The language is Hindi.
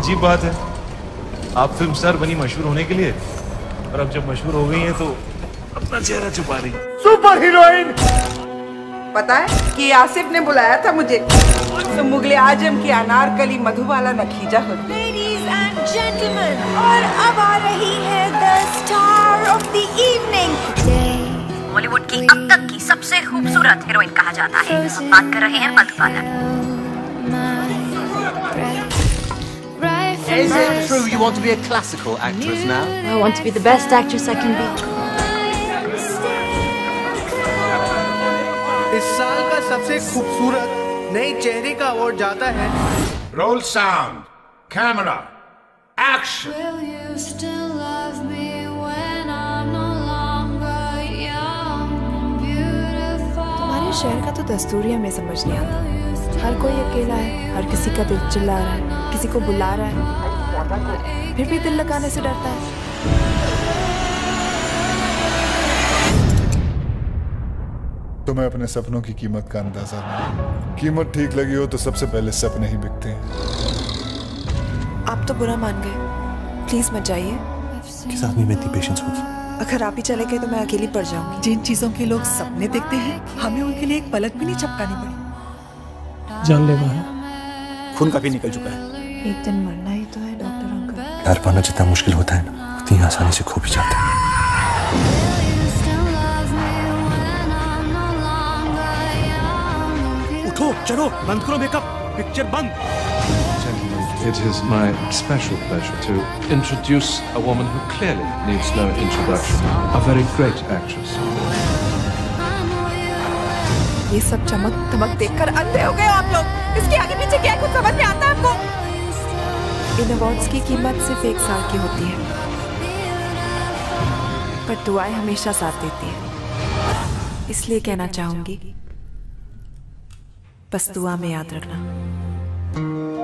अजीब बात है, आप फिल्म स्टार बनी मशहूर होने के लिए, और अब जब मशहूर हो गई हैं तो अपना चेहरा छुपा रही। Super heroine. पता है कि आसिफ ने बुलाया था मुझे, तो मुगले आजम की अनारकली मधुबाला नखीजा होती। Ladies and gentlemen, और अब आ रही है the star of the evening. Bollywood की अब तक की सबसे खूबसूरत हीरोइन कहा जाता है। हम बात कर रहे हैं Madhubala. Is it true you want to be a classical actress now? I want to be the best actress I can be. इस साल का सबसे खूबसूरत नए चेहरे का अवार्ड जाता है। Roll sound, camera, action. Will you still love me when I'm no longer young, beautiful? हमारे शहर का तो दस्तूर ही हमें समझ नहीं आता। हर कोई अकेला है, हर किसी का दिल चिल्ला रहा है, किसी को बुला रहा है, फिर भी दिल लगाने से डरता है। तुम्हें अपने सपनों की कीमत का अंदाजा नहीं। कीमत ठीक लगी हो तो सबसे पहले सपने ही बिकते हैं। आप तो बुरा मान गए, प्लीज मत जाइए। किस आदमी में इतनी पेशेंस होगी? अगर आप ही चले गए तो मैं अकेली पड़ जाऊंगी। जिन चीजों के लोग सपने देखते हैं, हमें उनके लिए एक पलक भी नहीं झपकानी पड़ी। जानलेवा है, खून काफी निकल चुका है। एक दिन मरना ही तो है डॉक्टर अंकल। प्यार पाना जितना मुश्किल होता है ना, उतनी आसानी से खो भी जाता है। उठो, चलो, बंद करो मेकअप, पिक्चर बंद। It is my special pleasure to introduce a woman who clearly needs no introduction, a very great actress. ये सब चमक धमक देखकर अंधे हो गए आप लोग। इसके आगे पीछे क्या कुछ समझ में आता है आपको? इन अवार्ड्स की कीमत सिर्फ 1 साल की होती है, पर दुआएं हमेशा साथ देती है। इसलिए कहना चाहूंगी, बस दुआ में याद रखना।